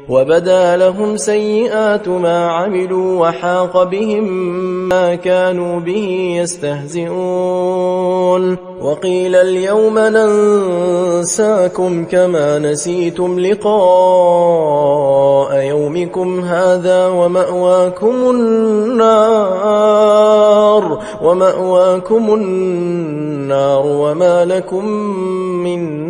وبدا لهم سيئات ما عملوا وحاق بهم ما كانوا به يستهزئون وقيل اليوم ننساكم كما نسيتم لقاء يومكم هذا ومأواكم النار وما لكم من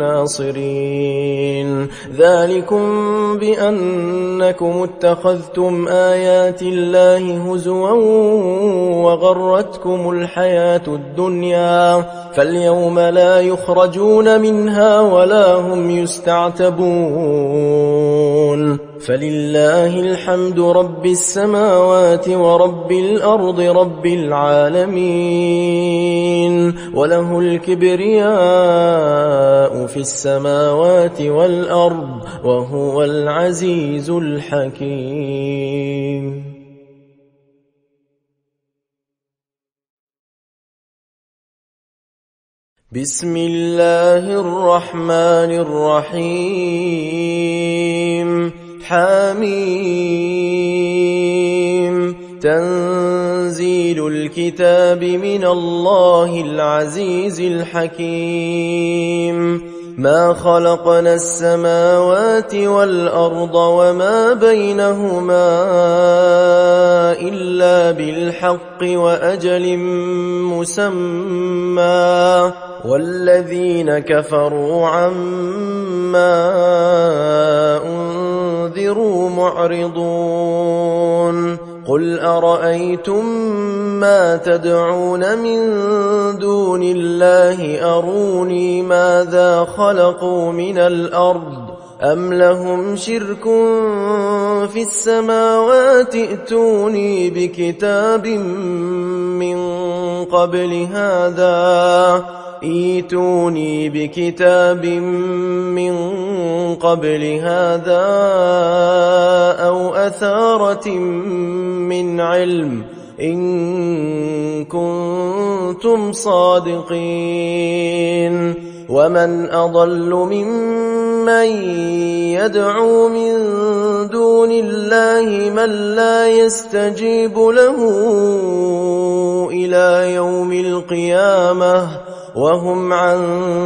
ناصرين ذلكم بأنكم اتخذتم آيات الله هزوا وغرتكم الحياة الدنيا فاليوم لا يخرجون منها ولا هم يستعتبون فلله الحمد رب السماوات ورب الأرض رب العالمين وله الكبرياء في السماوات والأرض وهو العزيز الحكيم. بسم الله الرحمن الرحيم حميم تنزيل الكتاب من الله العزيز الحكيم ما خلقنا السماوات والأرض وما بينهما إلا بالحق وأجل مسمى والذين كفروا عما أنذروا معرضون قل أرأيتم ما تدعون من دون الله أروني ماذا خلقوا من الأرض أم لهم شرك في السماوات ائتوني بكتاب من قبل هذا أو أثارة من علم إن كنتم صادقين ومن أضل ممن يدعو من دون الله من لا يستجيب له إلى يوم القيامة وهم عن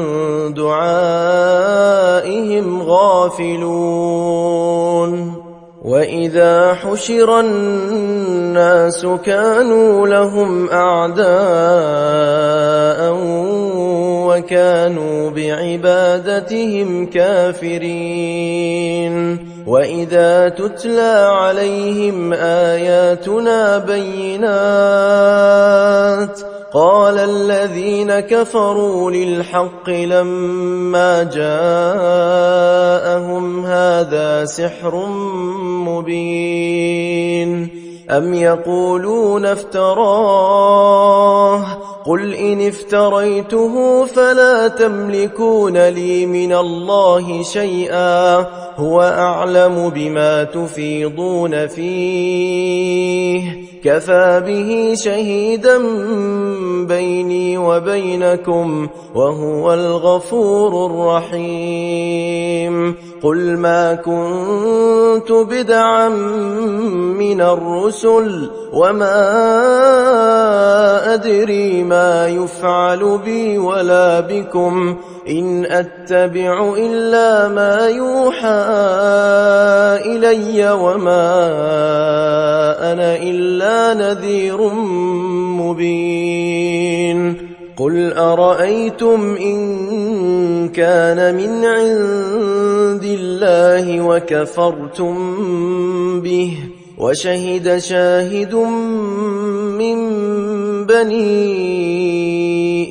دعائهم غافلون وإذا حشر الناس كانوا لهم أعداء وكانوا بعبادتهم كافرين وإذا تتلى عليهم آياتنا بينات قال الذين كفروا للحق لما جاءهم هذا سحر مبين أم يقولون افتراه قل إن افتريته فلا تملكون لي من الله شيئا هو أعلم بما تفيضون فيه كفى به شهيدا بيني وبينكم وهو الغفور الرحيم قل ما كنت بدعا من الرسل وما أدري ما يفعل بي ولا بكم إن أتبع إلا ما يوحى إلي وما أنا إلا نذير مبين قل أرأيتم إن كان من عند الله وكفرتم به وشهد شاهد من بني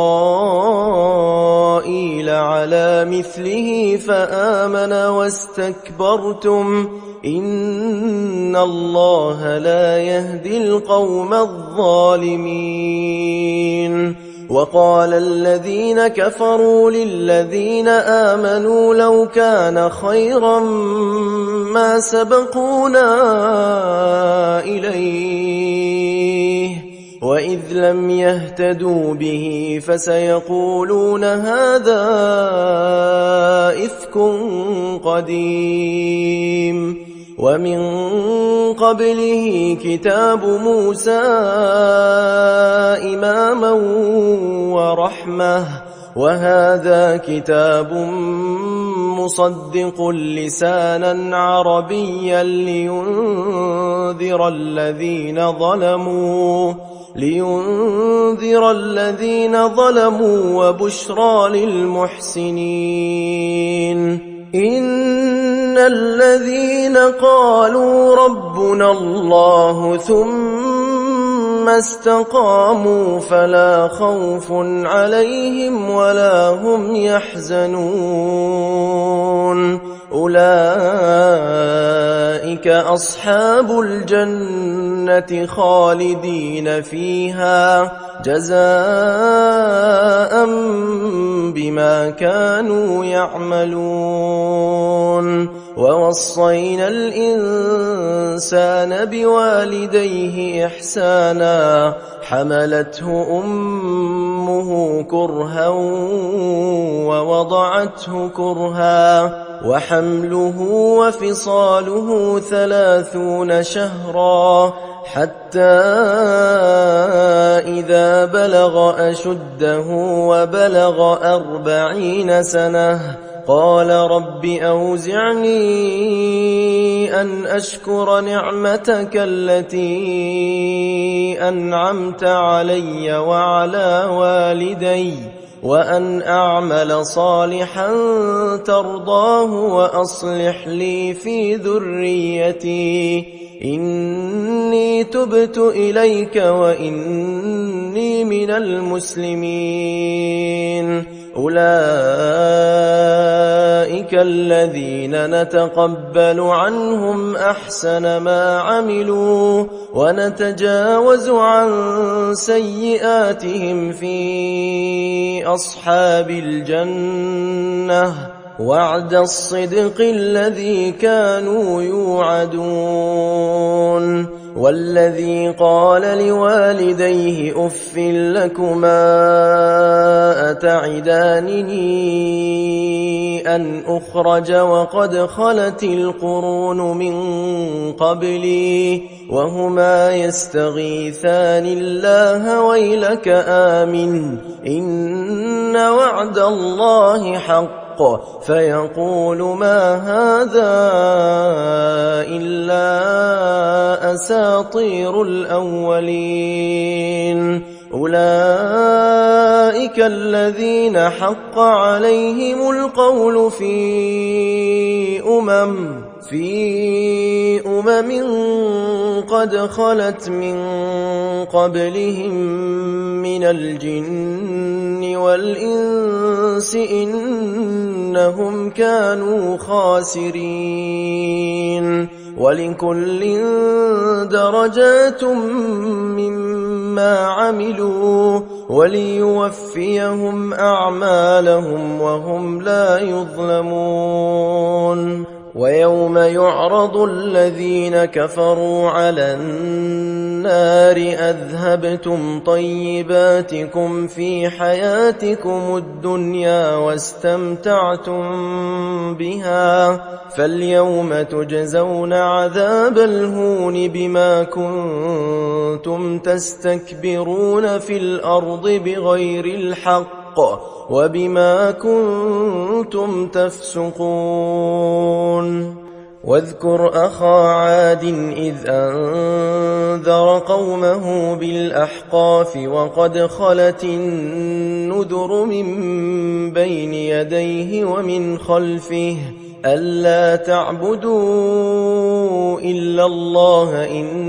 إسرائيل على مثله فآمن واستكبرتم إن الله لا يهدي القوم الظالمين وقال الذين كفروا للذين آمنوا لو كان خيرا ما سبقونا إليه وإذ لم يهتدوا به فسيقولون هذا إفك قديم ومن قبله كتاب موسى إماما ورحمة، وهذا كتاب مصدق لسانا عربيا لينذر الذين ظلموا وبشرى للمحسنين. إن الذين قالوا ربنا الله ثم استقاموا فلا خوف عليهم ولا هم يحزنون، أولئك أصحاب الجنة خالدين فيها جزاء بما كانوا يعملون. ووصينا الإنسان بوالديه إحسانا، حملته أمه كرها ووضعته كرها، وحمله وفصاله 30 شهرا، حتى إذا بلغ أشده وبلغ 40 سنة قال رب أوزعني أن أشكر نعمتك التي أنعمت علي وعلى والدي وأن أعمل صالحا ترضاه وأصلح لي في ذريتي إني تبت إليك وإني من المسلمين. أولئك الذين نتقبل عنهم أحسن ما عملوا ونتجاوز عن سيئاتهم في أصحاب الجنة، وعد الصدق الذي كانوا يوعدون. والذي قال لوالديه أف لكما أتعدانني أن أخرج وقد خلت القرون من قبلي وهما يستغيثان الله ويلك آمن إن وعد الله حق، فيقول ما هذا إلا أساطير الأولين. أولئك الذين حق عليهم القول في أمم قد خلت من قبلهم من الجن والإنس إنهم كانوا خاسرين. ولكل درجات مما عملوا وليوفيهم أعمالهم وهم لا يظلمون. ويوم يعرض الذين كفروا على النار أذهبتم طيباتكم في حياتكم الدنيا واستمتعتم بها فاليوم تجزون عذاب الهون بما كنتم تستكبرون في الأرض بغير الحق وبما كنتم تفسقون. واذكر أخا عاد إذ أنذر قومه بالأحقاف وقد خلت النذر من بين يديه ومن خلفه ألا تعبدوا إلا الله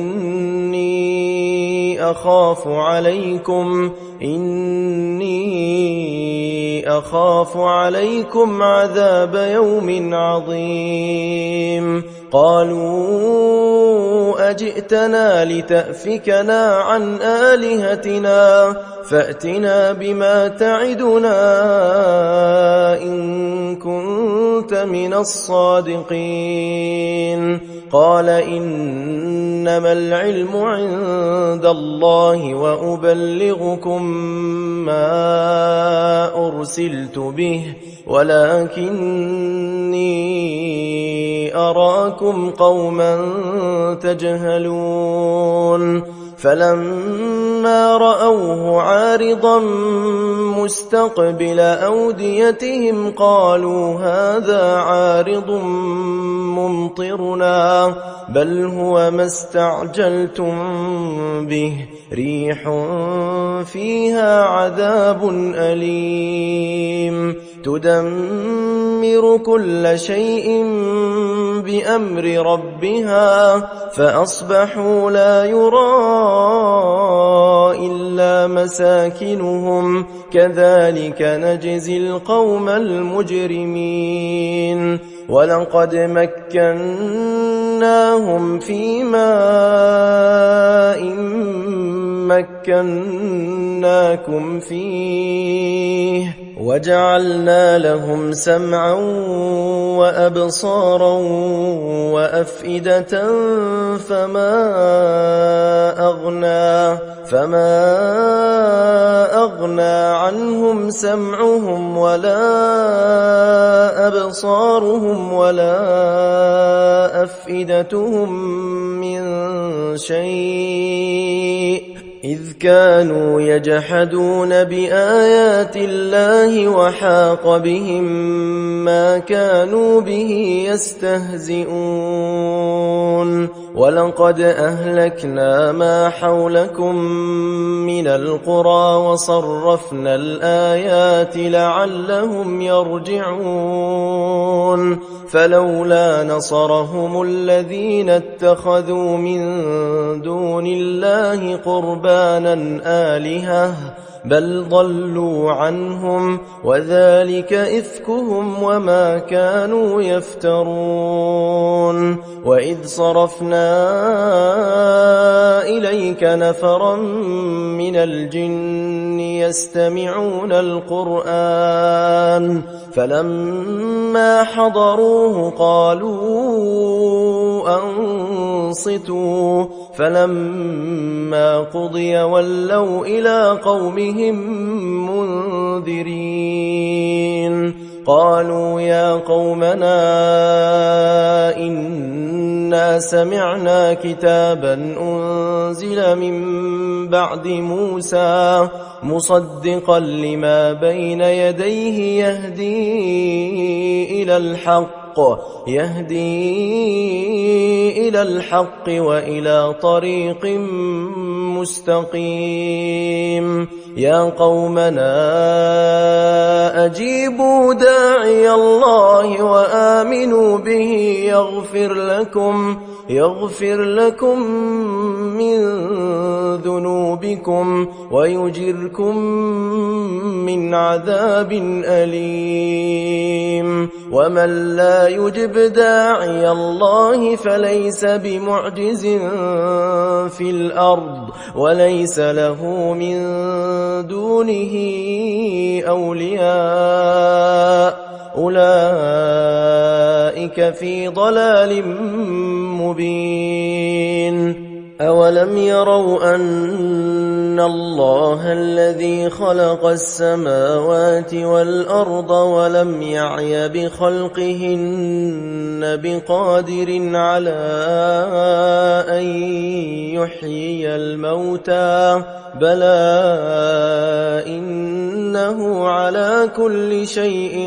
إني أخاف عليكم عذاب يوم عظيم. قالوا أجئتنا لتأفكنا عن آلهتنا فأتنا بما تعدنا إن كنت كنت من الصادقين. قال إنما العلم عند الله وأبلغكم ما أرسلت به ولكني أراكم قوما تجهلون. فلما رأوه عارضا مستقبل أوديتهم قالوا هذا عارض ممطرنا بل هو ما استعجلتم به ريح فيها عذاب أليم تدمر كل شيء بأمر ربها فأصبحوا لا يرى إلا مساكنهم كذلك نجزي القوم المجرمين. ولقد مكناهم في ماء مكناكم فيه وجعلنا لهم سمعا وأبصارا وأفئدة فما أغنى عنهم سمعهم ولا أبصارهم ولا أفئدتهم من شيء إذ كانوا يجحدون بآيات الله وحاق بهم ما كانوا به يستهزئون. ولقد أهلكنا ما حولكم من القرى وصرفنا الآيات لعلهم يرجعون. فلولا نصرهم الذين اتخذوا من دون الله قربانا آلهة بل ضلوا عنهم وذلك إفكهم وما كانوا يفترون. وإذ صرفنا إليك نفرا من الجن يستمعون القرآن فلما حضروه قالوا أنصتوا فلما قضي ولوا إلى قومهم منذرين. قالوا يا قومنا إنا سمعنا كتابا أنزل من بعد موسى مصدقا لما بين يديه يهدي إلى الحق وإلى طريق مستقيم. يا قومنا أجيبوا داعي الله وآمنوا به يغفر لكم من ذنوبكم ويجركم من عذاب أليم. ومن لا يجب داعي الله فليس بمعجز في الأرض وليس له من دونه أولياء أولئك في ضلال مبين. أولم يروا أن الله الذي خلق السماوات والأرض ولم يعي بخلقهن بقادر على أن يحيي الموتى بلى إنه على كل شيء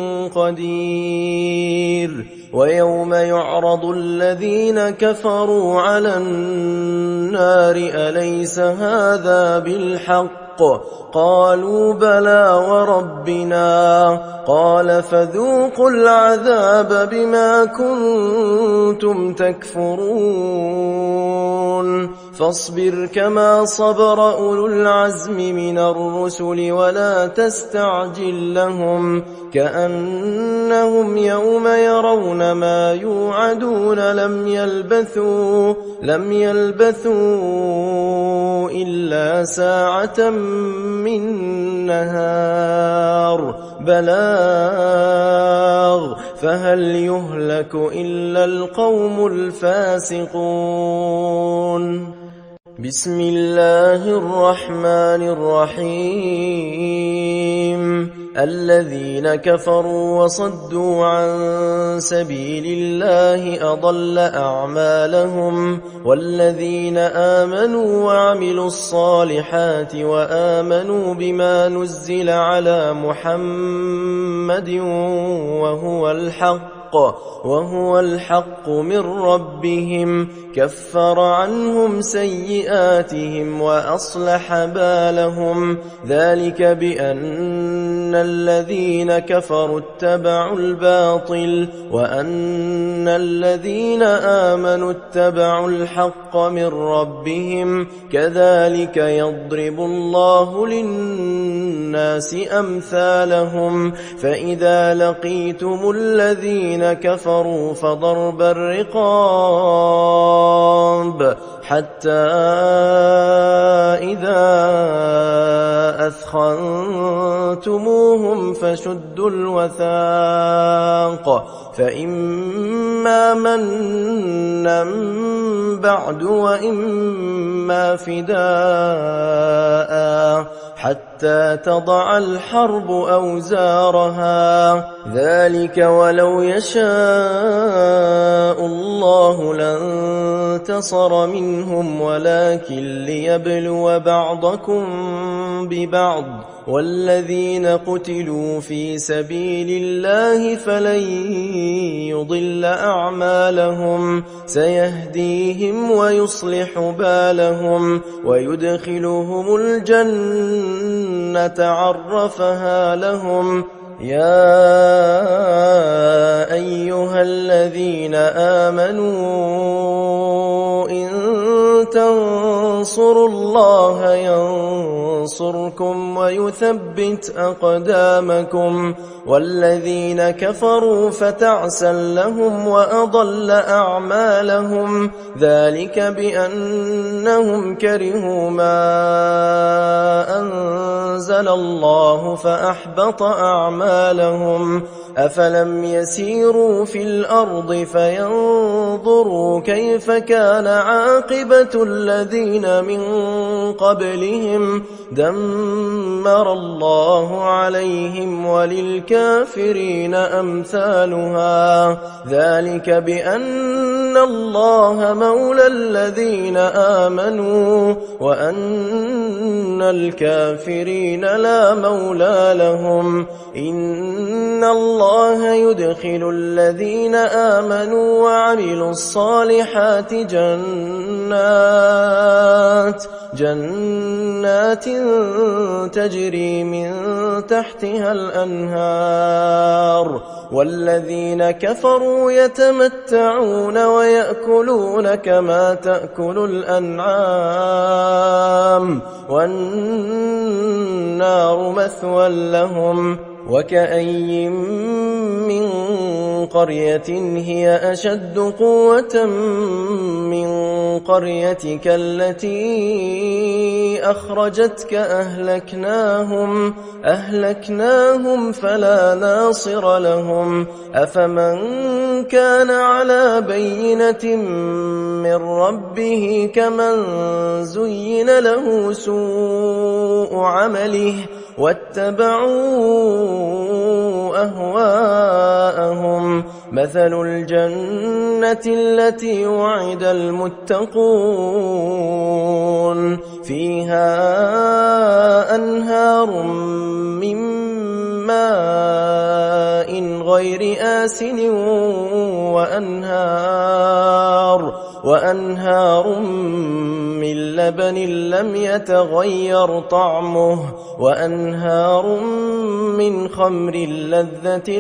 قدير. ويوم يعرض الذين كفروا على النار أليس هذا بالحق قالوا بلى وربنا قال فذوقوا العذاب بما كنتم تكفرون. فاصبر كما صبر أولو العزم من الرسل ولا تستعجل لهم كأنهم يوم يرون ما يوعدون لم يلبثوا إلا ساعة من نهار بلاغ فهل يهلك إلا القوم الفاسقون. بسم الله الرحمن الرحيم. الذين كفروا وصدوا عن سبيل الله أضل أعمالهم والذين آمنوا وعملوا الصالحات وآمنوا بما نزل على محمد وهو الحق من ربهم كفر عنهم سيئاتهم وأصلح بالهم ذلك بأن الذين كفروا اتبعوا الباطل وأن الذين آمنوا اتبعوا الحق من ربهم كذلك يضرب الله للناس أمثالهم فإذا لقيتم الذين كفروا فضرب الرقاب حتى إذا أثخنتموهم فشدوا الوثاق فإما منا بعد وإما فداء حتى تضع الحرب أوزارها ذلك ولو يشاء الله لانتصر منهم ولكن ليبلو بعضكم ببعض والذين قتلوا في سبيل الله فلن يضل أعمالهم سيهديهم ويصلح بالهم ويدخلهم الجنة عرفها لهم يا أيها الذين آمنوا إن تنصروا الله ينصركم ويثبت أقدامكم والذين كفروا فتعسا لهم وأضل أعمالهم ذلك بأنهم كرهوا ما أنزل الله فأحبط أعمالهم أفلم يسيروا في الأرض فينظروا كيف كان عاقبة الذين من قبلهم دمر الله عليهم وللكافرين أمثالها ذلك بأن الله مولى الذين آمنوا وأن الكافرين لا مولى لهم إن الله يدخل الذين آمنوا وعملوا الصالحات جنات تجري من تحتها الأنهار والذين كفروا يتمتعون ويأكلون كما تأكل الأنعام والنار مثوى لهم وكأي من قرية هي أشد قوة من قريتك التي أخرجتك أهلكناهم فلا ناصر لهم أفمن كان على بينة من ربه كمن زين له سوء عمله واتبعوا أهواءهم مثل الجنة التي وعد المتقون فيها أنهار من ماء غير آسن وأنهار من لبن لم يتغير طعمه وأنهار من خمر لذة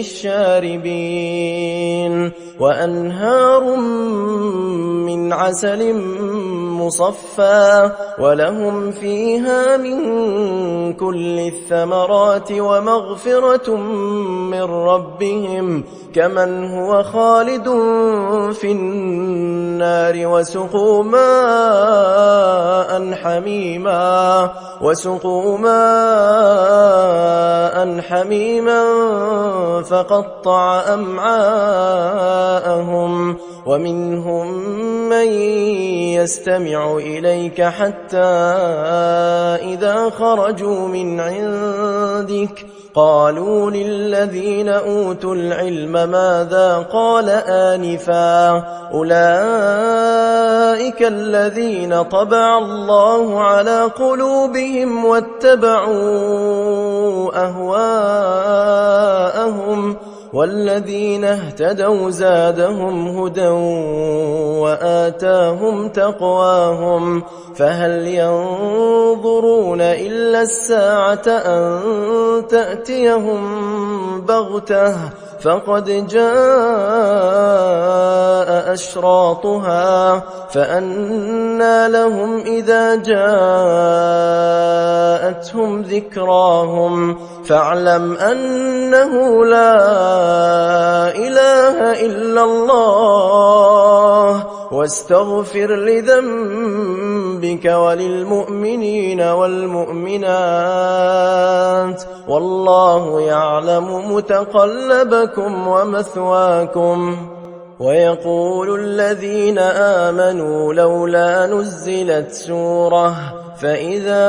للشاربين وأنهار من عسل مصفى ولهم فيها من كل الثمرات ومغفرة من ربهم كمن هو خالد في النار وسقوا ماء حميما فقطع أمعاءهم ومنهم من يستمع إليك حتى إذا خرجوا من عندك قالوا للذين أوتوا العلم ماذا قال آنفا أولئك الذين طبع الله على قلوبهم واتبعوا أهواءهم والذين اهتدوا زادهم هدى وآتاهم تقواهم فهل ينظرون إلا الساعة أن تأتيهم بغتة فقد جاء أشراطها فأنى لهم إذا جاءتهم ذكراهم فاعلم أنه لا إله إلا الله واستغفر لذنبك وللمؤمنين والمؤمنات والله يعلم متقلبكم ومثواكم ويقول الذين آمنوا لولا نزلت سورة فإذا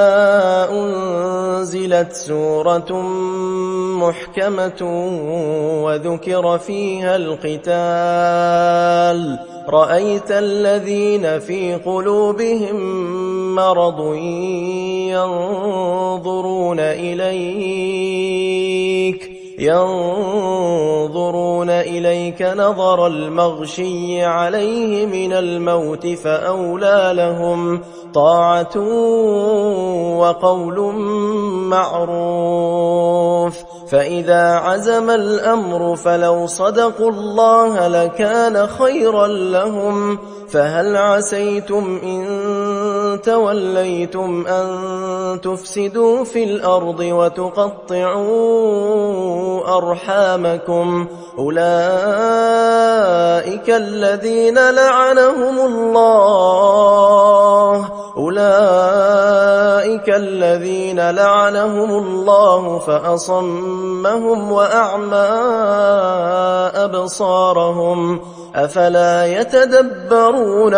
أنزلت سورة محكمة وذكر فيها القتال رأيت الذين في قلوبهم مرض ينظرون إليك نظر المغشي عليه من الموت فأولى لهم طاعة وقول معروف فإذا عزم الأمر فلو صدقوا الله لكان خيرا لهم فهل عسيتم إن توليتم أن تفسدوا في الأرض وتقطعوا أرحامكم أولئك الذين لعنهم الله فأصمهم وأعمى أبصارهم أفلا يتدبرون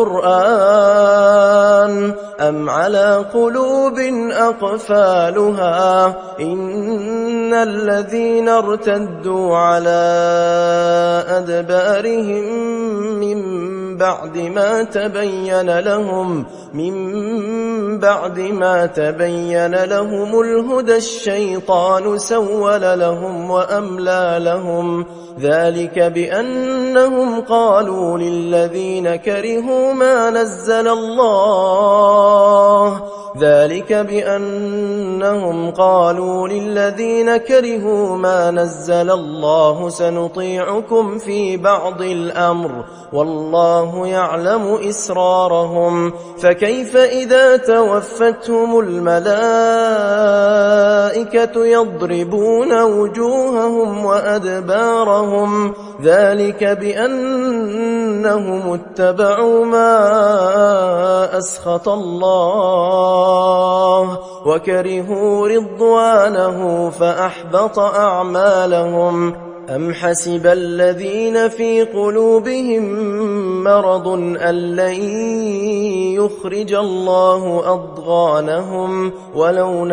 القرآن أم على قلوب أقفالها إن الذين ارتدوا على أدبارهم من بعد ما تبين لهم الهدى الشيطان سول لهم وأملى لهم ذلك بأنهم قالوا للذين كرهوا ما نزل الله سنطيعكم في بعض الأمر والله يعلم إسرارهم فكيف إذا توفتهم الملائكة يضربون وجوههم وأدبارهم ذلك بأنهم اتبعوا ما أسخط الله وكرهوا رضوانه فأحبط أعمالهم أم حسب الذين في قلوبهم مرض أن لن يخرج الله أضغانهم ولو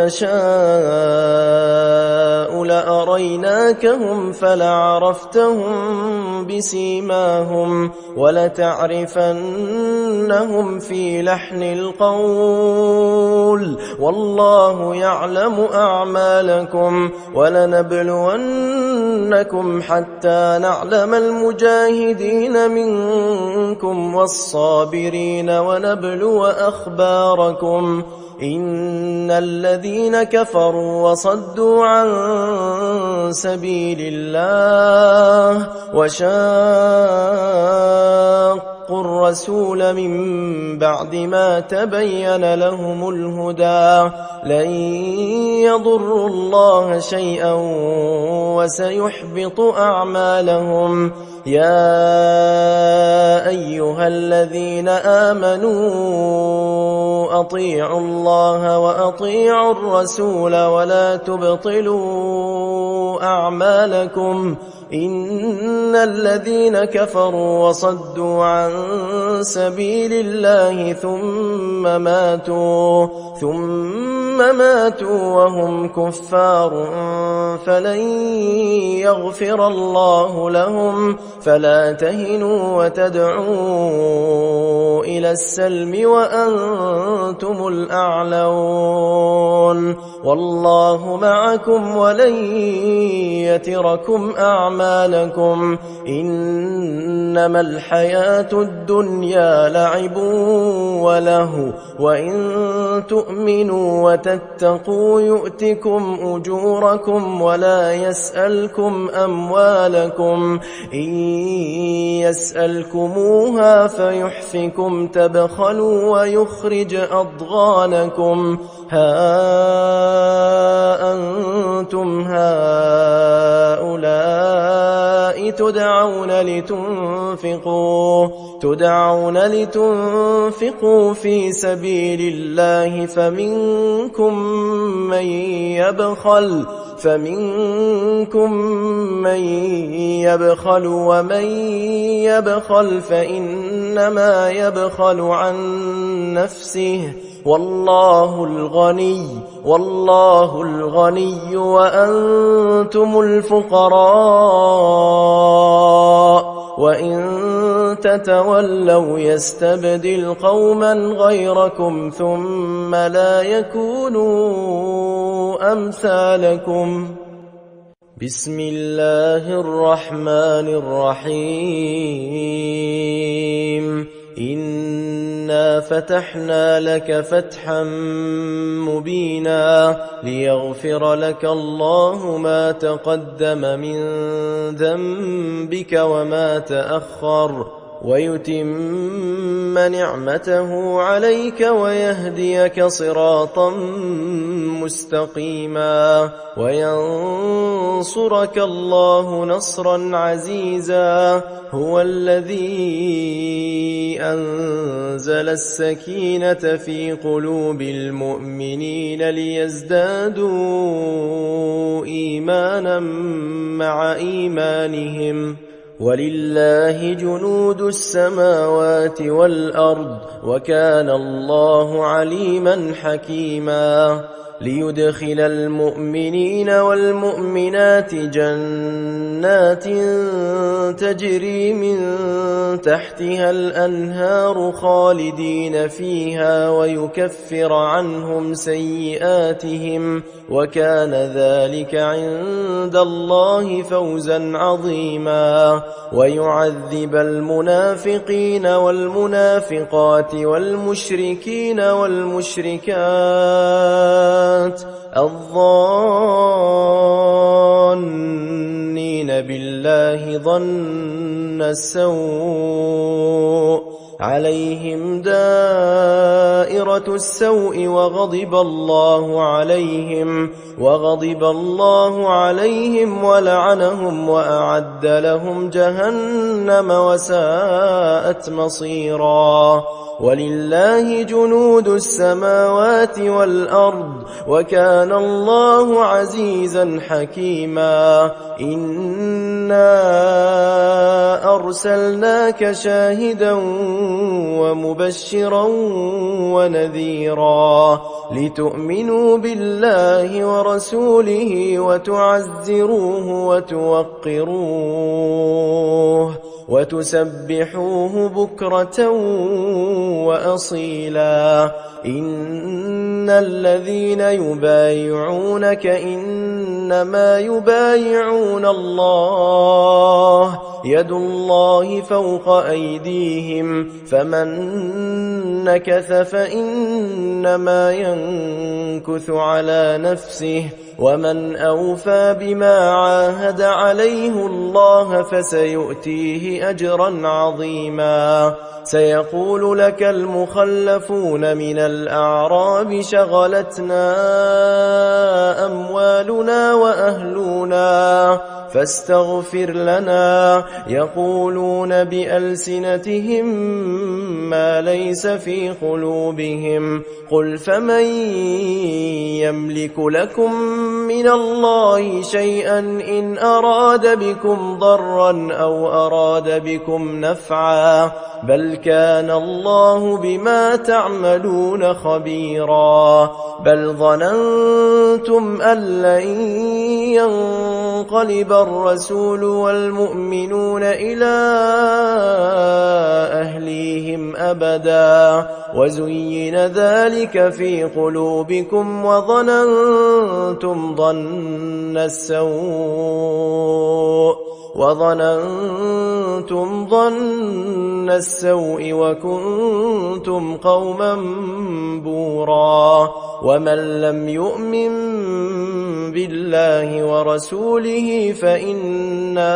نشاء لأريناكهم فلعرفتهم بسيماهم ولتعرفنهم في لحن القول والله يعلم أعمالكم ولنبلونكم معكم حتى نعلم المجاهدين منكم والصابرين ونبلو أخباركم. إن الذين كفروا وصدوا عن سبيل الله وشاقوا الرسول من بعد ما تبين لهم الهدى لن يضروا الله شيئا وسيحبط أعمالهم. يا أيها الذين آمنوا أطيعوا الله وأطيعوا الرسول ولا تبطلوا أعمالكم. إن الذين كفروا وصدوا عن سبيل الله ثم ماتوا وهم كفار فلن يغفر الله لهم. فلا تهنوا وتدعوا إلى السلم وأنتم الأعلون والله معكم ولن يتركم أعمالكم. إنما الحياة الدنيا لعب وله وإن تؤمنوا وتتقوا يؤتكم أجوركم ولا يسألكم أموالكم. إن يسألكموها فيحفكم تبخلوا ويخرج أضغانكم. ها أنتم هؤلاء تدعون لتنفقوا في سبيل الله فمنكم من يبخل ومن يبخل فإنما يبخل عن نفسه والله الغني وأنتم الفقراء. وإن تتولوا يستبدل قوما غيركم ثم لا يكونوا أمثالكم. بسم الله الرحمن الرحيم. إنا فتحنا لك فتحا مبينا ليغفر لك الله ما تقدم من ذنبك وما تأخر ويتم نعمته عليك ويهديك صراطا مستقيما وينصرك الله نصرا عزيزا. هو الذي أنزل السكينة في قلوب المؤمنين ليزدادوا إيمانا مع إيمانهم ولله جنود السماوات والأرض وكان الله عليما حكيما. ليدخل المؤمنين والمؤمنات جنات تجري من تحتها الأنهار خالدين فيها ويكفر عنهم سيئاتهم وكان ذلك عند الله فوزا عظيما. ويعذب المنافقين والمنافقات والمشركين والمشركات الظانين بالله ظن السوء عليهم دائرة السوء وغضب الله عليهم ولعنهم وأعد لهم جهنم وساءت مصيرا. ولله جنود السماوات والأرض وكان الله عزيزا حكيما. إنا أرسلناك شاهدا ومبشرا ونذيرا لتؤمنوا بالله ورسوله وتعزروه وتوقروه وتسبحوه بكرة وأصيلا. إن الذين يبايعونك إنما فإنما يبايعون الله يد الله فوق أيديهم فمن نكث فإنما ينكث على نفسه ومن أوفى بما عاهد عليه الله فسيؤتيه أجرا عظيما سيقول لك المخلفون من الأعراب شغلتنا أموالنا وأهلنا فاستغفر لنا يقولون بألسنتهم ما ليس في قلوبهم قل فمن يملك لكم من الله شيئا إن أراد بكم ضرا أو أراد بكم نفعا بل كان الله بما تعملون خبيرا بل ظننتم أن لن ينقلب الرسول والمؤمنون إلى أهليهم أبدا وزين ذلك في قلوبكم وظننتم ظن السوء وكنتم قوما بورا ومن لم يؤمن بالله ورسوله فإنا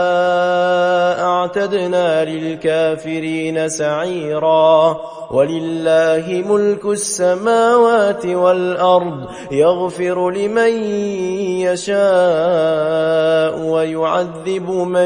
أعتدنا للكافرين سعيرا ولله ملك السماوات والأرض يغفر لمن يشاء ويعذب من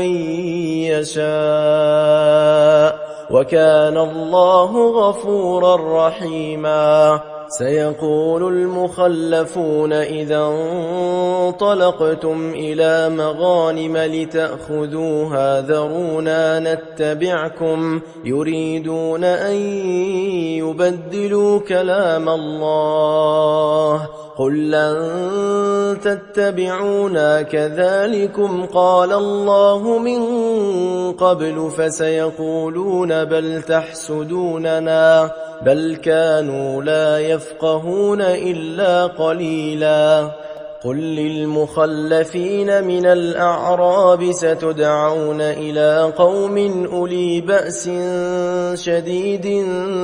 يشاء وكان الله غفورا رحيما سيقول المخلفون إذا انطلقتم إلى مغانم لتأخذوها ذرونا نتبعكم يريدون أن يبدلوا كلام الله قل لن تتبعونا كذلكم قال الله من قبل فسيقولون بل تحسدوننا بل كانوا لا يفقهون إلا قليلا قل للمخلفين من الأعراب ستدعون إلى قوم أولي بأس شديد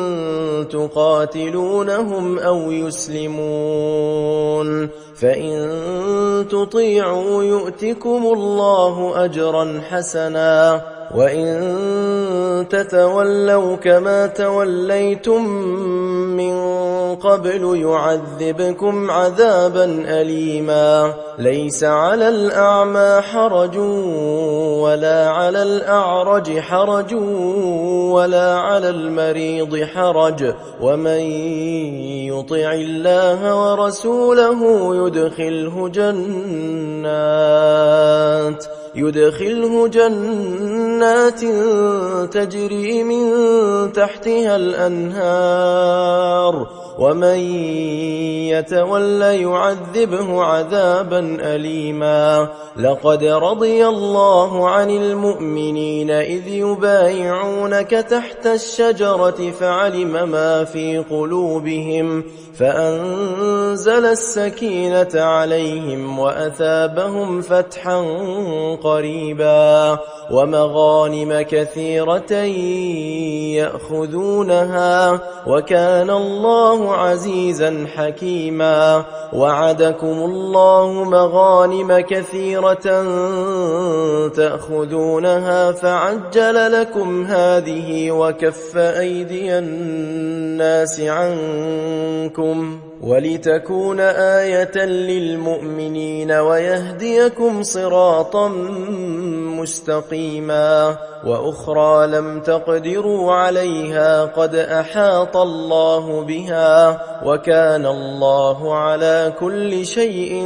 تقاتلونهم أو يسلمون فإن تطيعوا يؤتكم الله أجرا حسنا وإن تتولوا كما توليتم من قبل يعذبكم عذابا أليما ليس على الأعمى حرج ولا على الأعرج حرج ولا على المريض حرج ومن يطع الله ورسوله يدخله جنات تجري من تحتها الأنهار ومن يتولى يعذبه عذابا أليما لقد رضي الله عن المؤمنين إذ يبايعونك تحت الشجرة فعلم ما في قلوبهم فأنزل السكينة عليهم وأثابهم فتحا قريبا ومغانم كثيرة يأخذونها وكان الله عزيزا حكيما وعدكم الله مغانم كثيرة تأخذونها فعجل لكم هذه وكف أيدي الناس عنكم ولتكون آية للمؤمنين ويهديكم صراطا مستقيما وأخرى لم تقدروا عليها قد أحاط الله بها وكان الله على كل شيء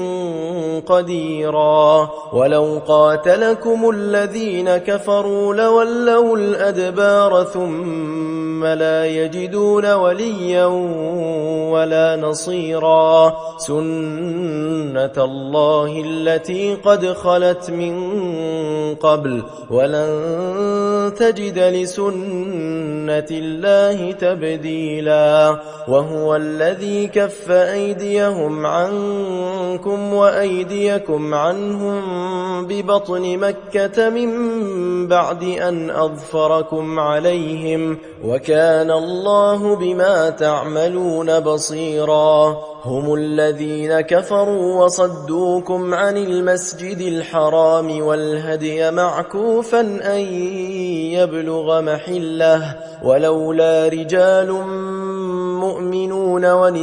قديرا ولو قاتلكم الذين كفروا لولوا الأدبار ثم لا يجدون وليا ولا نصيرا بصيرا سنة الله التي قد خلت من قبل ولن تجد لسنة الله تبديلا وهو الذي كف أيديهم عنكم وأيديكم عنهم ببطن مكة من بعد أن أظفركم عليهم وكان الله بما تعملون بصيرا هم الذين كفروا وصدوكم عن المسجد الحرام والهدي معكوفا أن يبلغ محله ولولا رجال مؤمنون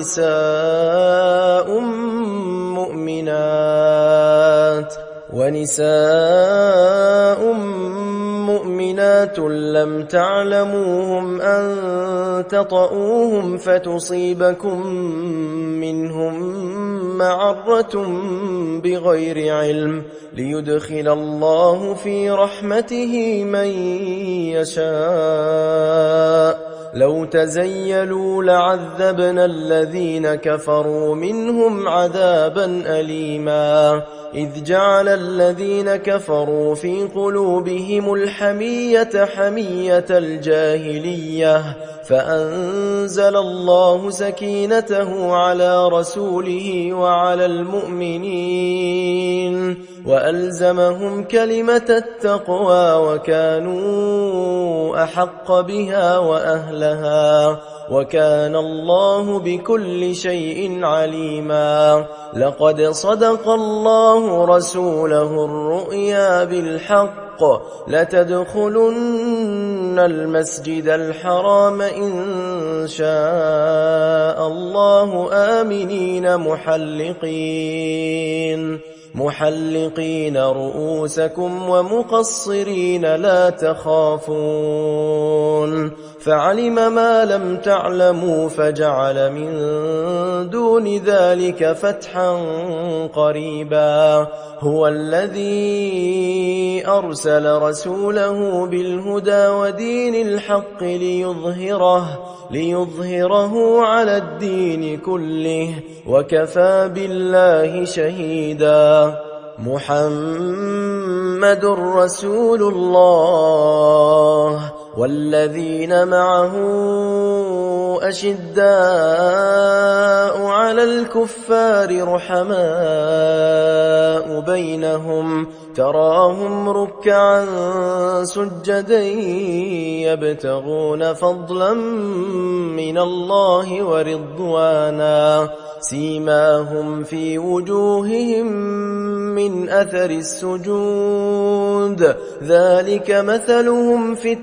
ونساء مؤمنات لم تعلموهم أن تطؤوهم فتصيبكم منهم معرة بغير علم ليدخل الله في رحمته من يشاء لو تزيلوا لعذبنا الذين كفروا منهم عذابا أليما إذ جعل الذين كفروا في قلوبهم الحمية حمية الجاهلية فأنزل الله سكينته على رسوله وعلى المؤمنين وألزمهم كلمة التقوى وكانوا أحق بها وأهلها وكان الله بكل شيء عليما لقد صدق الله رسوله الرؤيا بالحق لتدخلن المسجد الحرام إن شاء الله آمنين محلقين رؤوسكم ومقصرين لا تخافون فعلم ما لم تعلموا فجعل من دون ذلك فتحا قريبا هو الذي أرسل رسوله بالهدى ودين الحق ليظهره على الدين كله وكفى بالله شهيدا محمد رسول الله والذين معه أشداء على الكفار رحماء بينهم تراهم ركعا سجدا يبتغون فضلا من الله ورضوانا سيماهم في وجوههم من أثر السجود ذلك مثلهم في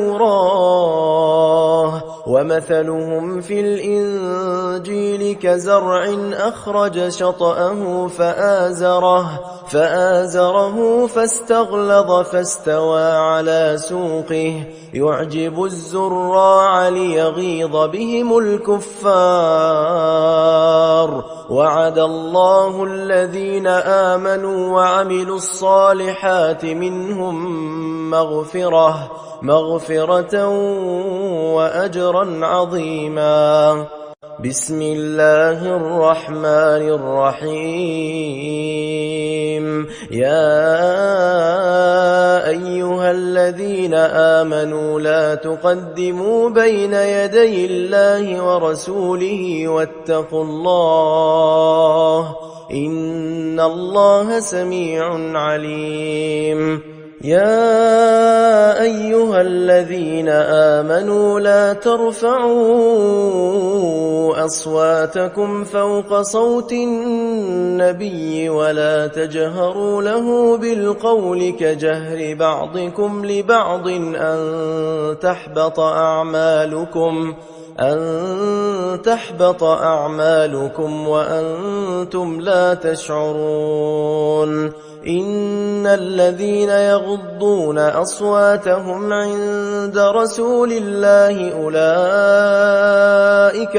التوراة ومثلهم في الإنجيل كزرع أخرج شطأه فآزره فاستغلظ فاستوى على سوقه يعجب الزراع ليغيظ بهم الكفار وعد الله الذين آمنوا وعملوا الصالحات منهم مغفرة وأجرا عظيما بسم الله الرحمن الرحيم يا أيها الذين آمنوا لا تقدموا بين يدي الله ورسوله واتقوا الله إن الله سميع عليم يا أيها الذين آمنوا لا ترفعوا أصواتكم فوق صوت النبي ولا تجهروا له بالقول كجهر بعضكم لبعض أن تحبط أعمالكم وأنتم لا تشعرون إن الذين يغضون أصواتهم عند رسول الله أولئك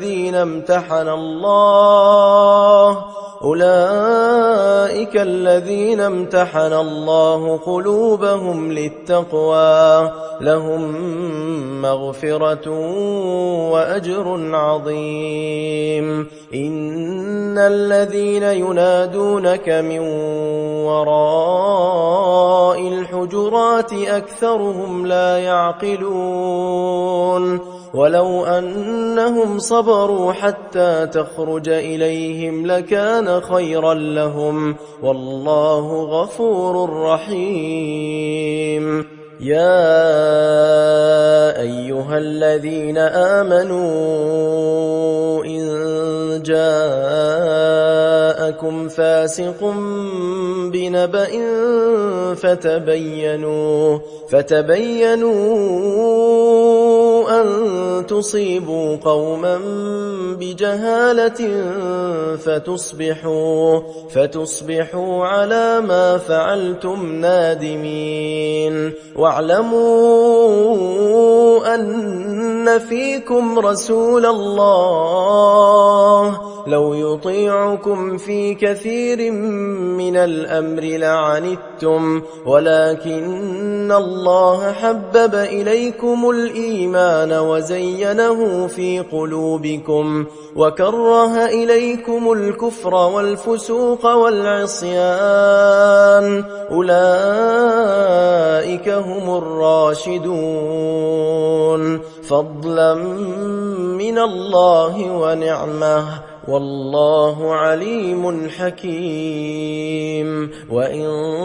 الذين امتحن الله قلوبهم للتقوى لهم مغفرة وأجر عظيم. إن الذين ينادونك من وراء الحجرات أكثرهم لا يعقلون. ولو أنهم صبروا حتى تخرج إليهم لكان خيرا لهم، والله غفور رحيم. يا أيها الذين آمنوا إن جاءكم فاسق بنبأ فتبينوا أن تصيبوا قوما بجهالة فتصبحوا على ما فعلتم نادمين. واعلموا أن فيكم رسول الله لو يطيعكم في كثير من الأمر لعنتم، ولكن الله حبب إليكم الإيمان وزينه في قلوبكم وكره إليكم الكفر والفسوق والعصيان، أولئك هم الراشدون، فضلا من الله ونعمه، والله عليم حكيم. وإن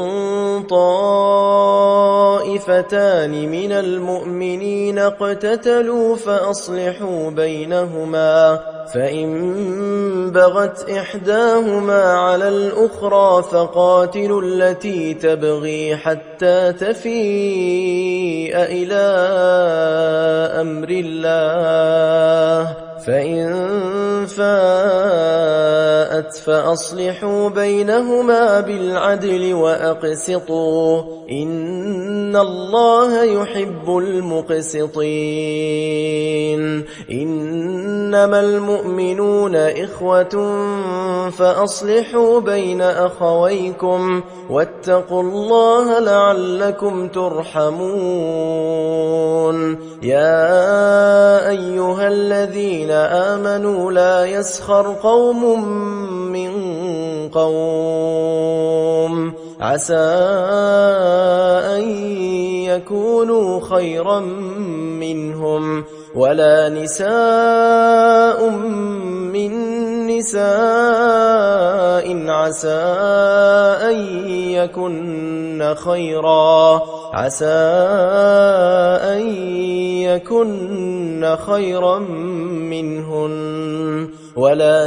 طائفتان من المؤمنين اقتتلوا فأصلحوا بينهما، فإن بغت إحداهما على الأخرى فقاتلوا التي تبغي حتى تفيء إلى أمر الله، فإن فاءت فأصلحوا بينهما بالعدل وأقسطوا، إن الله يحب المقسطين. إنما المؤمنون إخوة فأصلحوا بين أخويكم واتقوا الله لعلكم ترحمون. يا أيها الذين آمنوا لا يسخر قوم من قوم عسى أن يكونوا خيرا منهم، ولا نساء من نساء عسى أن يكن خيرا منهن، ولا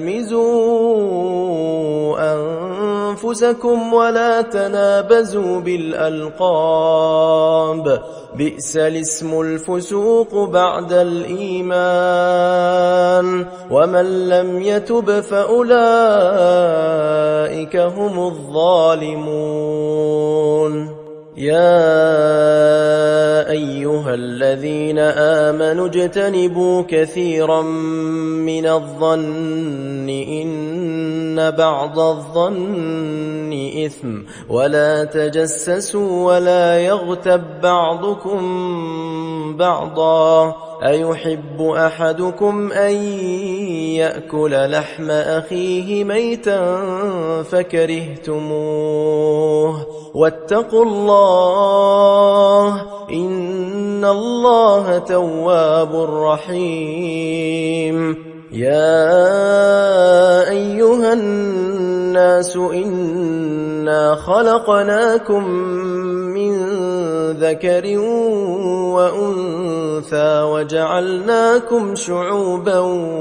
تلمزوا أنفسكم ولا تنابزوا بالألقاب، بئس الاسم الفسوق بعد الإيمان، ومن لم يتب فأولئك هم الظالمون. يا أيها الذين آمنوا اجتنبوا كثيرا من الظن إن بعض الظن إثم، ولا تجسسوا ولا يغتب بعضكم بعضا، أيحب أحدكم أن يأكل لحم أخيه ميتا فكرهتموه، واتقوا الله إن الله تواب رحيم. يا أيها الناس إنا خلقناكم من ذكر وأنثى وجعلناكم شعوبا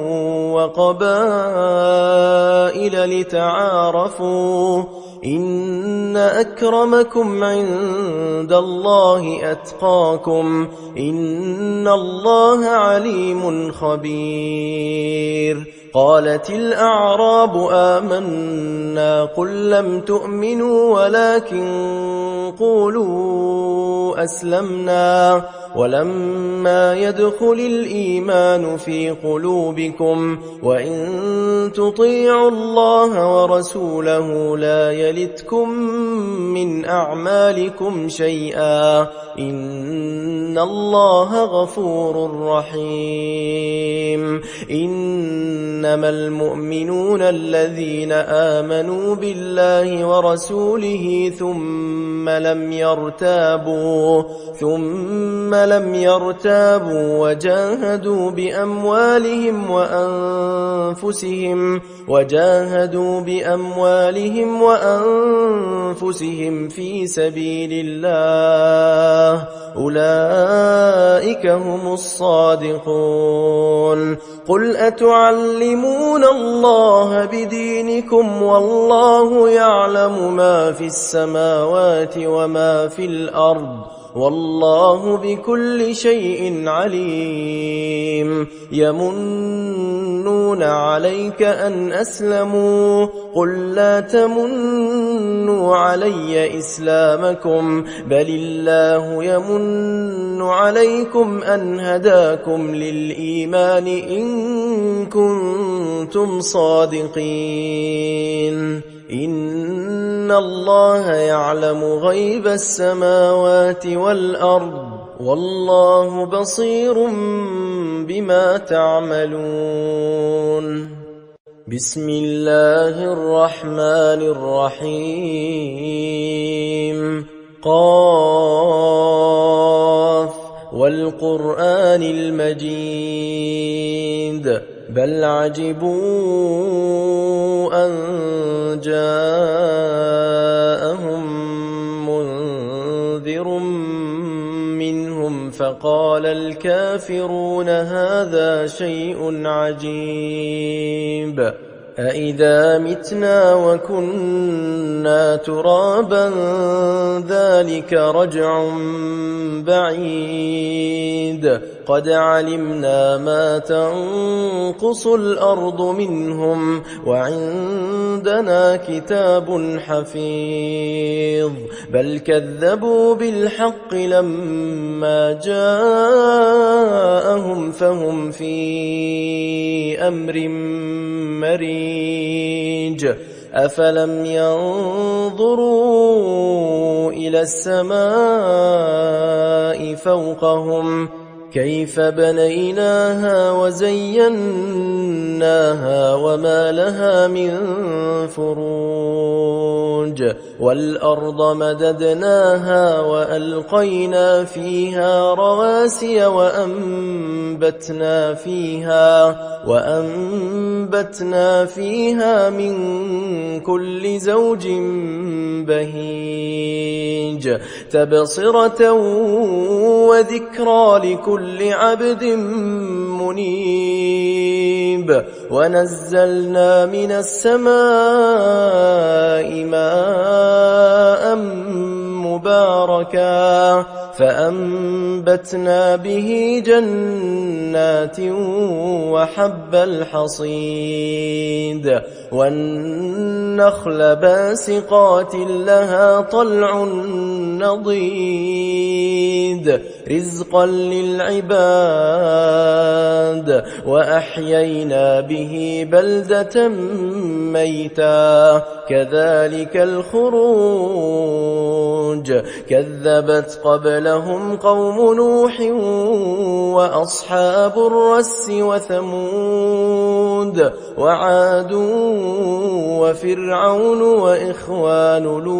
وقبائل لتعارفوا، إن أكرمكم عند الله أتقاكم، إن الله عليم خبير. قالت الأعراب آمنا، قل لم تؤمنوا ولكن قولوا أسلمنا ولما يدخل الإيمان في قلوبكم وإن تطيعوا الله ورسوله لا يلتكم من أعمالكم شيئا إن الله غفور رحيم إنما المؤمنون الذين آمنوا بالله ورسوله ثم لم يرتابوا وجاهدوا بأموالهم وأنفسهم في سبيل الله أولئك هم الصادقون قل أتعلمون الله بدينكم والله يعلم ما في السماوات وما في الأرض والله بكل شيء عليم يمنون عليك أن أسلموا قل لا تمنوا علي إسلامكم بل الله يمن عليكم أن هداكم للإيمان إن كنتم صادقين إن الله يعلم غيب السماوات والأرض والله بصير بما تعملون بسم الله الرحمن الرحيم قاف والقرآن المجيد بل عجبوا أن جاءهم منذر منهم فقال الكافرون هذا شيء عجيب أإذا متنا وكنا ترابا ذلك رجع بعيد قد علمنا ما تنقص الأرض منهم وعندنا كتاب حفيظ بل كذبوا بالحق لما جاءهم فهم في أمر مريج أفلم ينظروا إلى السماء فوقهم كيف بنيناها وزيناها وما لها من فروج والأرض مددناها وألقينا فيها رواسي وأنبتنا فيها من كل زوج بهيج تبصرة وذكرى لكل عبد منيب ونزلنا من السماء ماء مباركا فأنبتنا به جنات وحب الحصيد والنخل باسقات لها طلع نضيد رزقا للعباد وأحيينا به بلدة ميتا كذلك الخروج كذبت قبلهم قوم نوح وأصحاب الرس وثمود وعاد وفرعون وإخوان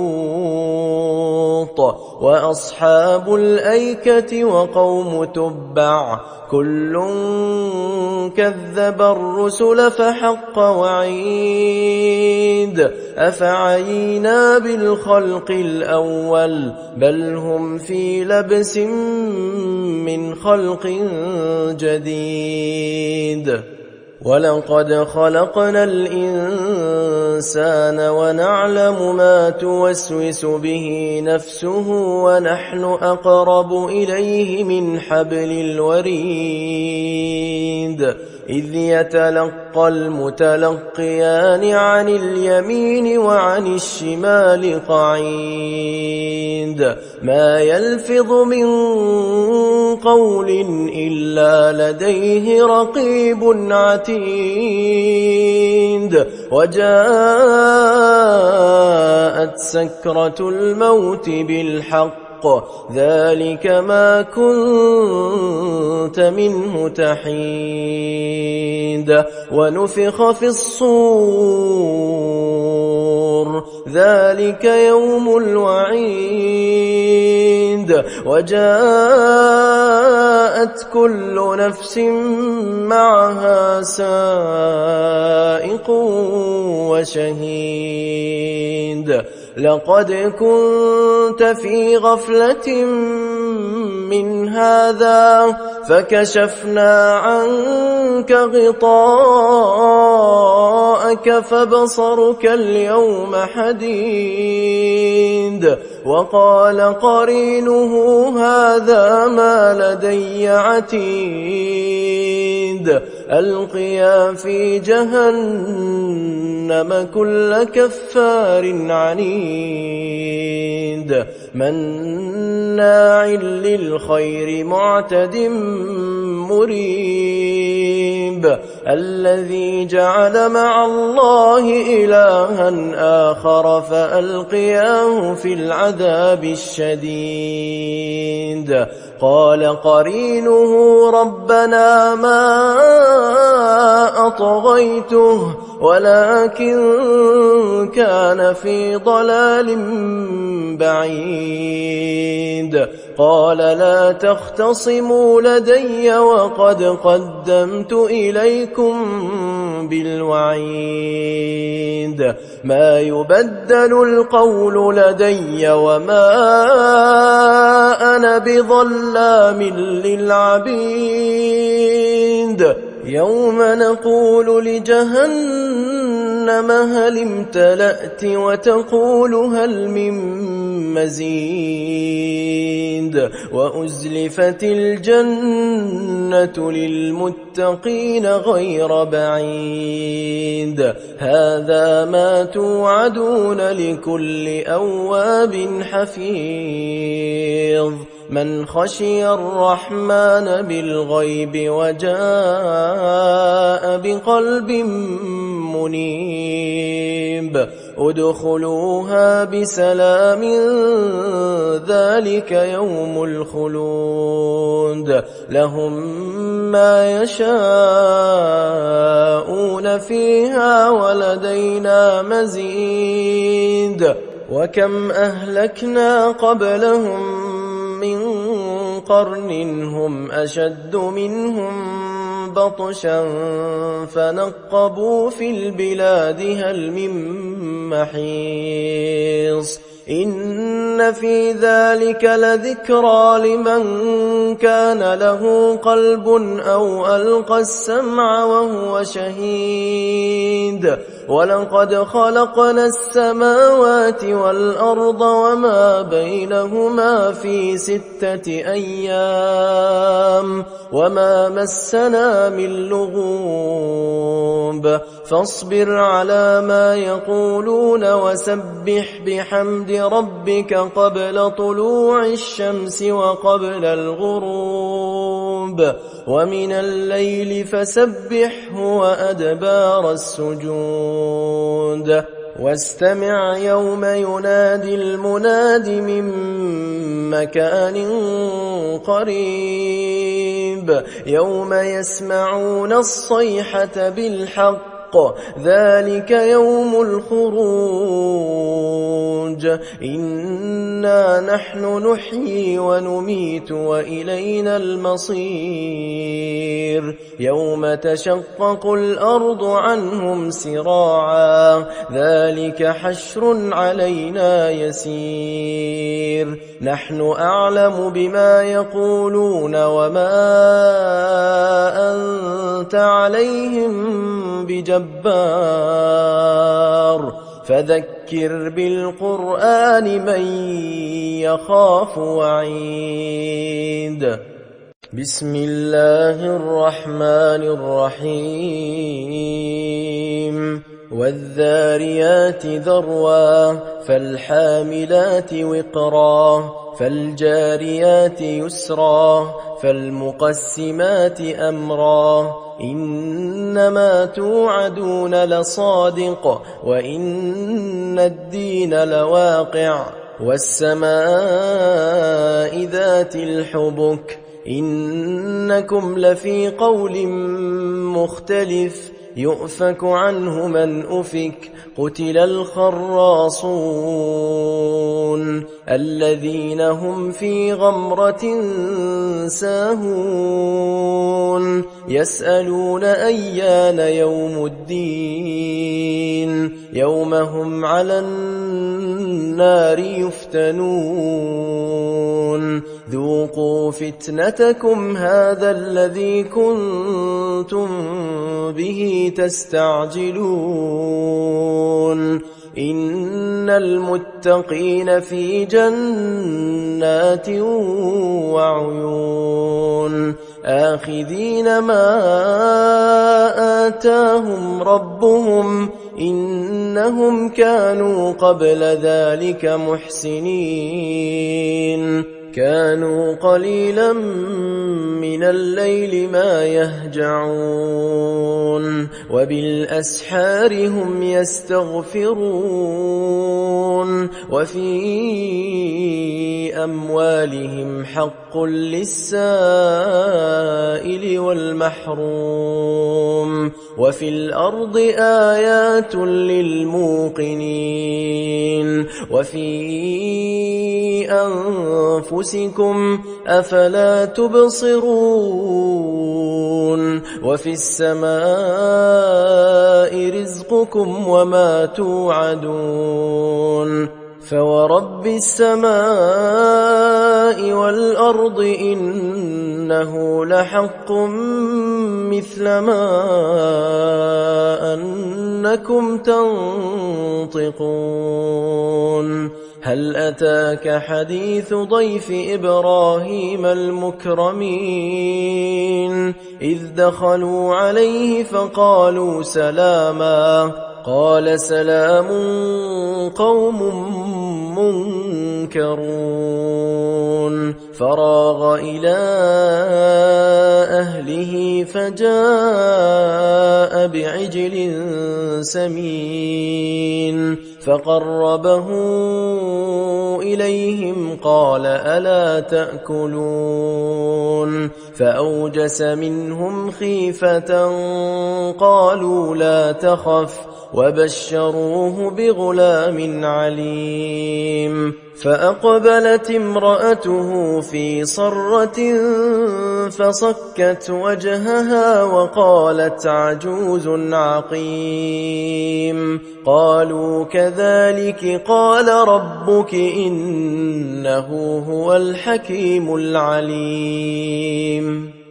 لوط وأصحاب الأيكة وقوم تبع كل كذب الرسل فحق وعيد أفعينا بالخلق الأول بل هم في لبس من خلق جديد ولقد خلقنا الإنسان ونعلم ما توسوس به نفسه ونحن أقرب إليه من حبل الوريد إذ يتلقى المتلقيان عن اليمين وعن الشمال قعيد ما يلفظ من قول إلا لديه رقيب عتيد وجاءت سكرة الموت بالحق ذلك ما كنت منه تحيد ونفخ في الصور ذلك يوم الوعيد وجاءت كل نفس معها سائق وشهيد لقد كنت في غفلة من هذا فكشفنا عنك غطاءك فبصرك اليوم حديد وقال قرينه هذا ما لدي عتيد ألقيا في جهنم كل كفار عنيد مناع للخير معتد مريب الذي جعل مع الله إلها آخر فألقياه في العذاب الشديد قال قرينه ربنا ما أطغيته ولكن كان في ضلال بعيد قال لا تختصموا لدي وقد قدمت إليكم بالوعيد ما يبدل القول لدي وما أنا بظلام للعبيد يوم نقول لجهنم هل امتلأت وتقول هل من مزيد وأزلفت الجنة للمتقين غير بعيد هذا ما توعدون لكل أواب حفيظ من خشي الرحمن بالغيب وجاء بقلب منيب ادخلوها بسلام ذلك يوم الخلود لهم ما يشاءون فيها ولدينا مزيد وكم أهلكنا قبلهم من قرن هم أشد منهم بطشا فنقبوا في البلاد هل من محيص إن في ذلك لذكرى لمن كان له قلب أو ألقى السمع وهو شهيد ولقد خلقنا السماوات والأرض وما بينهما في 6 أيام وما مسنا من لغوب فاصبر على ما يقولون وسبح بحمد ربك قبل طلوع الشمس وقبل الغروب ومن الليل فسبحه وأدبار السجود واستمع يوم ينادي المناد من مكان قريب يوم يسمعون الصيحة بالحق ذلك يوم الخروج إنا نحن نحيي ونميت وإلينا المصير يوم تشقق الأرض عنهم سراعا ذلك حشر علينا يسير نحن أعلم بما يقولون وما أنت عليهم بجبار فذكر بالقرآن من يخاف وعيد بسم الله الرحمن الرحيم والذاريات ذروا فالحاملات وقرا فالجاريات يسرا فالمقسمات أمرا إنما توعدون لصادق وإن الدين لواقع والسماء ذات الحبك إنكم لفي قول مختلف يؤفك عنه من أفك قتل الخراصون الذين هم في غمرة ساهون يسألون أيان يوم الدين يوم هم على النار يفتنون ذوقوا فتنتكم هذا الذي كنتم به تستعجلون إن المتقين في جنات وعيون آخذين ما آتاهم ربهم إنهم كانوا قبل ذلك محسنين كانوا قليلا من الليل ما يهجعون وبالأسحار هم يستغفرون وفي أموالهم حق للسائل والمحروم وفي الأرض آيات للموقنين وفي أنفسكم أفلا تبصرون وفي السماء رزقكم وما توعدون فورب السماء والأرض إنه لحق مثل ما أنكم تنطقون هل أتاك حديث ضيف إبراهيم المكرمين إذ دخلوا عليه فقالوا سلاما قال سلام قوم منكرون فراغ إلى أهله فجاء بعجل سمين فقربه إليهم قال ألا تأكلون فأوجس منهم خيفة قالوا لا تخف وبشروه بغلام عليم فأقبلت امرأته في صرة فصكت وجهها وقالت عجوز عقيم قالوا كذلك قال ربك إنه هو الحكيم العليم